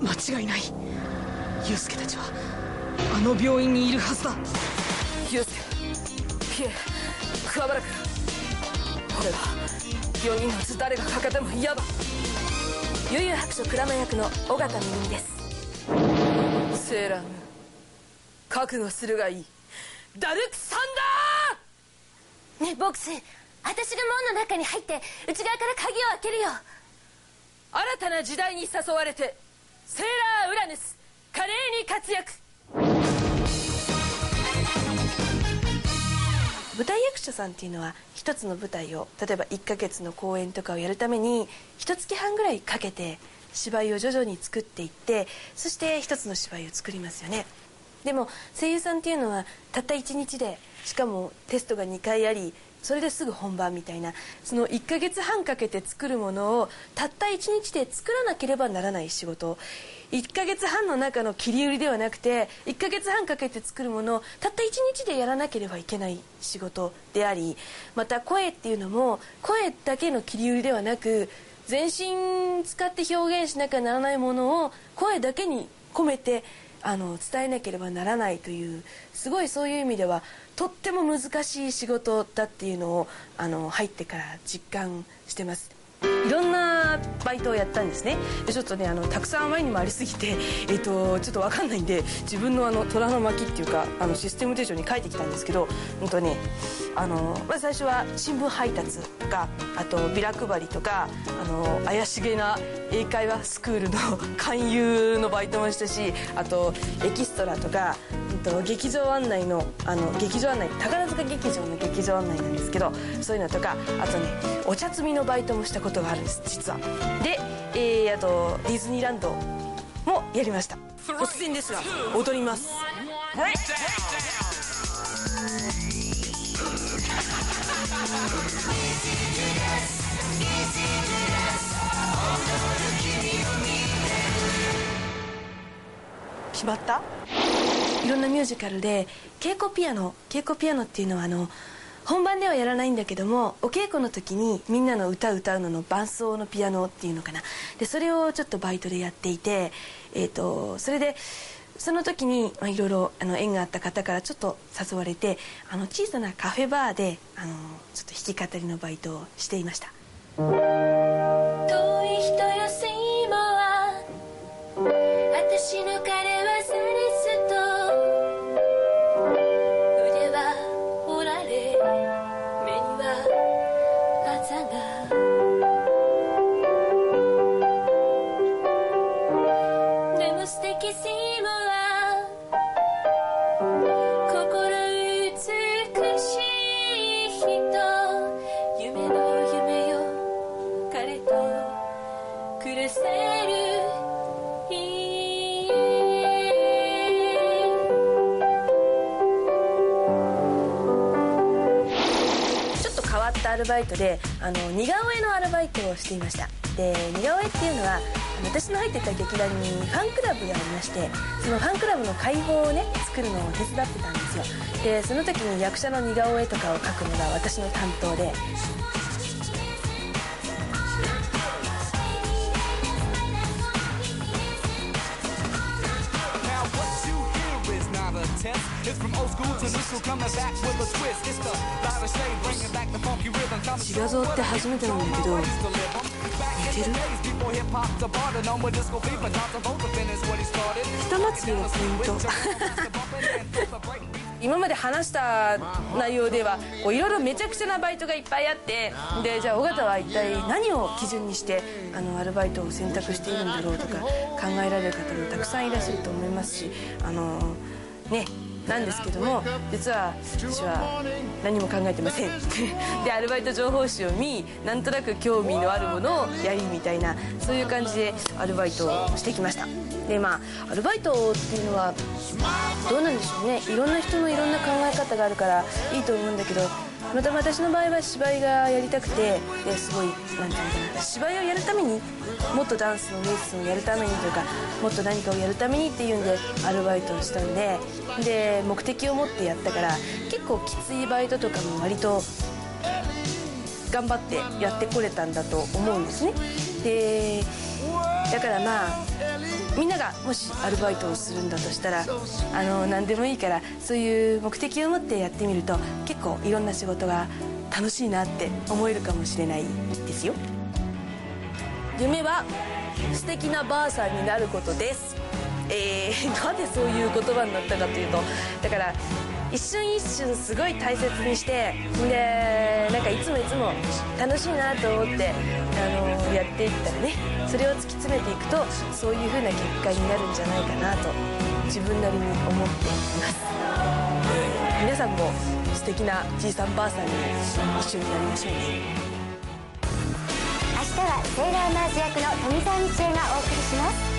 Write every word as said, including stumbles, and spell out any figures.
間違いない。ユウスケたちはあの病院にいるはずだ。 ユウスケ、ピエ、桑原君、俺はよにんのうち誰が欠けても嫌だ。 悠々白書クラマ役の尾形めぐみです。 セーラームーン、覚悟するがいい。ダルクサンダー。 ねえボクス、私が門の中に入って内側から鍵を開けるよ。 新たな時代に誘われてセーラーウラヌス華麗に活躍。 舞台役者さんっていうのは一つの舞台を例えばいっかげつの公演とかをやるためにいっかげつはんぐらいかけて芝居を徐々に作っていって、そして一つの芝居を作りますよね。でも声優さんっていうのはたったいちにちで、しかもテストがにかいあり、それですぐ本番みたいな、そのいっかげつはんかけて作るものをたったいちにちで作らなければならない仕事、いっかげつはんの中の切り売りではなくていっかげつはんかけて作るものをたったいちにちでやらなければいけない仕事であり、また声っていうのも声だけの切り売りではなく、全身使って表現しなきゃならないものを声だけに込めてあの伝えなければならないという、すごいそういう意味ではとっても難しい仕事だっていうのをあの入ってから実感してます。いろんなバイトをやったんですね。でちょっとねあのたくさんあまりにもありすぎて、えー、とちょっと分かんないんで自分のあの虎の巻っていうかあのシステム手帳に書いてきたんですけど、本当ねあのまず最初は新聞配達とか、あとビラ配りとか、あの怪しげな英会話スクールの勧誘のバイトもしたし、あとエキストラとか、うんと劇場案内のあの劇場案内、宝塚劇場の劇場案内なんですけど、そういうのとか、あとねお茶摘みのバイトもしたことがあるんです実は。で、えー、あとディズニーランドもやりました。突然ですが踊ります。決まった？いろんなミュージカルで稽古ピアノ稽古ピアノっていうのはあの本番ではやらないんだけども、お稽古の時にみんなの歌歌うのの伴奏のピアノっていうのかな、でそれをちょっとバイトでやっていて、えー、とそれでその時にまあいろいろあの縁があった方からちょっと誘われて、あの小さなカフェバーであのちょっと弾き語りのバイトをしていました。遠い人よセイモは私の彼はサリスと腕は折られ目にはあざが、でも素敵セイモは心美しい人、夢の夢よ彼と暮らせるアルバイトであの似顔絵のアルバイトをしていました。で似顔絵っていうのは私の入ってた劇団にファンクラブがありまして、そのファンクラブの会報をね作るのを手伝ってたんですよ。でその時に役者の似顔絵とかを描くのが私の担当で、自画像って初めてなんだけど似てる？ひと祭りのポイント今まで話した内容ではいろいろめちゃくちゃなバイトがいっぱいあって、でじゃあ尾形は一体何を基準にしてあのアルバイトを選択しているんだろうとか考えられる方もたくさんいらっしゃると思いますし、あのねなんですけども、実は私は何も考えてませんでアルバイト情報誌を見、なんとなく興味のあるものをやりみたいな、そういう感じでアルバイトをしてきました。でまあアルバイトっていうのはどうなんでしょうね、いろんな人のいろんな考え方があるからいいと思うんだけど、また私の場合は芝居がやりたくて、ですごいなんていうのかな、芝居をやるためにもっとダンスのレッスンをやるためにというか、もっと何かをやるためにっていうんでアルバイトをしたんで、で目的を持ってやったから結構きついバイトとかも割と頑張ってやってこれたんだと思うんですね。でだからまあみんながもしアルバイトをするんだとしたらあの何でもいいからそういう目的を持ってやってみると結構いろんな仕事が楽しいなって思えるかもしれないですよ。夢は素敵なばあさんになることです。えー、なんでそういう言葉になったかというと、だから一瞬一瞬すごい大切にしてでなんかいつもいつも楽しいなと思ってあのやっていったらね、それを突き詰めていくとそういう風な結果になるんじゃないかなと自分なりに思っています。皆さんも素敵なじいさんばあさんに一緒になりましょうね。 明日はセーラーマーズ役の富澤美智恵がお送りします。